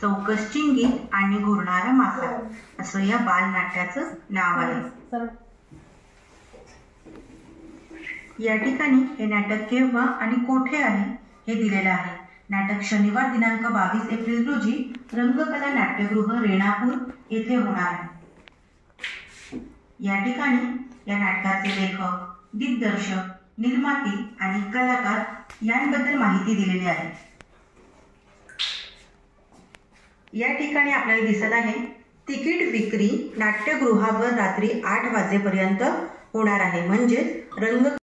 चौकस चिंगी आणि घुरणारा मासा असं या बालनाट्याचं नाव आहे। या ठिकाणी हे नाटक केव्हा आणि कोठे आहे हे दिलेलं आहे। नाटक शनिवार दिनांक 22 एप्रिल रोजी रंगकला नाट्यगृह रेणापूर येथे होणार आहे। या ठिकाणी या नाटकाचे लेखक, दिग्दर्शक, निर्माती आणि कलाकार यांबद्दल माहिती दिलेली आहे। या ठिकाणी आपल्याला दिसत आहे तिकीट विक्री नाट्यगृहावर रात्री 8 वाजेपर्यंत होणार आहे। म्हणजे रंग